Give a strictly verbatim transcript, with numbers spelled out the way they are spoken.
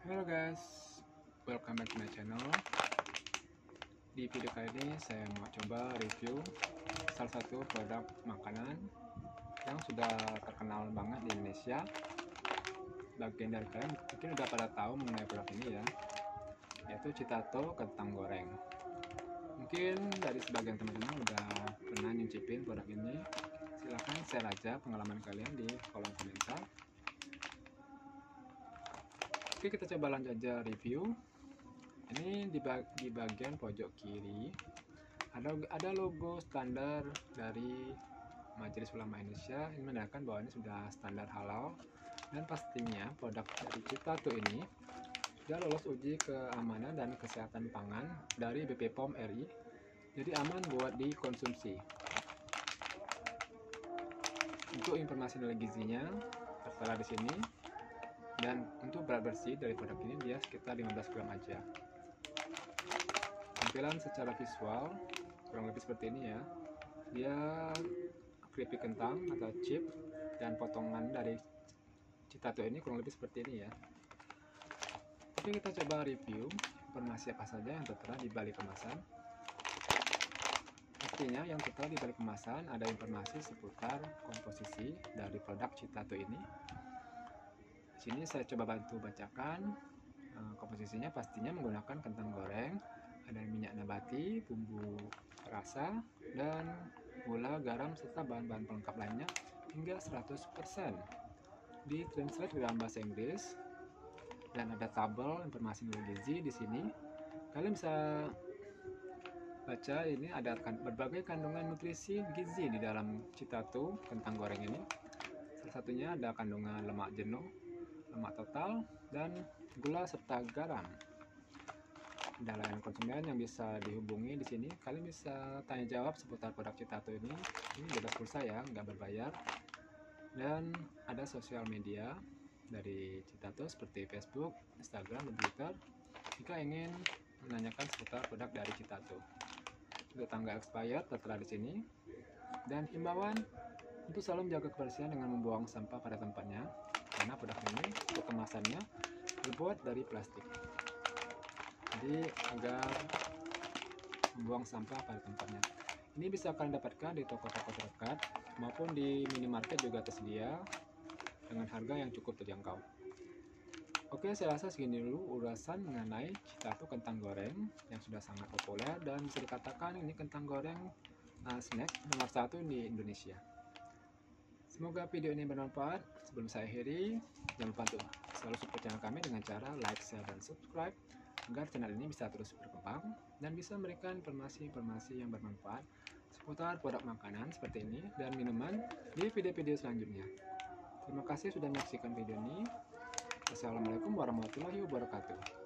Halo guys, welcome back to my channel. Di video kali ini saya mau coba review salah satu produk makanan yang sudah terkenal banget di Indonesia. Bagian dari kalian mungkin udah pada tahu mengenai produk ini ya, yaitu Citato kentang goreng. Mungkin dari sebagian teman-teman udah pernah nyicipin produk ini. Silahkan share aja pengalaman kalian di kolom komentar. Oke, kita coba lanjut aja review. Ini di, bag, di bagian pojok kiri ada ada logo standar dari Majelis Ulama Indonesia. Ini menandakan bahwa ini sudah standar halal, dan pastinya produk dari Citato ini sudah lolos uji keamanan dan kesehatan pangan dari B P P O M R I, jadi aman buat dikonsumsi. Untuk informasi nilai gizinya tertera di sini. Dan untuk berat bersih dari produk ini dia sekitar lima belas gram aja. Tampilan secara visual kurang lebih seperti ini ya. Dia keripik kentang atau chip, dan potongan dari Citato ini kurang lebih seperti ini ya. Oke, kita coba review informasi apa saja yang tertera di balik kemasan. Pastinya yang tertera di balik kemasan ada informasi seputar komposisi dari produk Citato ini. Sini saya coba bantu bacakan. Komposisinya pastinya menggunakan kentang goreng, ada minyak nabati, bumbu rasa, dan gula, garam, serta bahan-bahan pelengkap lainnya hingga seratus persen. Di translate dalam bahasa Inggris, dan ada tabel informasi nilai gizi di sini. Kalian bisa baca ini ada berbagai kandungan nutrisi gizi di dalam Citato kentang goreng ini. Salah satunya ada kandungan lemak jenuh, lemak total, dan gula serta garam. Ada layanan konsumen yang bisa dihubungi di sini. Kalian bisa tanya jawab seputar produk Citato ini. Ini bebas pulsa ya, nggak berbayar. Dan ada sosial media dari Citato seperti Facebook, Instagram, dan Twitter jika ingin menanyakan seputar produk dari Citato. Untuk tanggal expired tertera di sini. Dan himbauan untuk selalu menjaga kebersihan dengan membuang sampah pada tempatnya, karena produk ini untuk kemasannya terbuat dari plastik. Jadi agar membuang sampah pada tempatnya. Ini bisa kalian dapatkan di toko-toko terdekat maupun di minimarket juga tersedia dengan harga yang cukup terjangkau. Oke, saya rasa segini dulu ulasan mengenai Citato kentang goreng yang sudah sangat populer, dan bisa dikatakan ini kentang goreng uh, snack nomor satu di Indonesia. Semoga video ini bermanfaat. Sebelum saya akhiri, jangan lupa untuk selalu support channel kami dengan cara like, share, dan subscribe agar channel ini bisa terus berkembang dan bisa memberikan informasi-informasi yang bermanfaat seputar produk makanan seperti ini dan minuman di video-video selanjutnya. Terima kasih sudah menyaksikan video ini. Wassalamualaikum warahmatullahi wabarakatuh.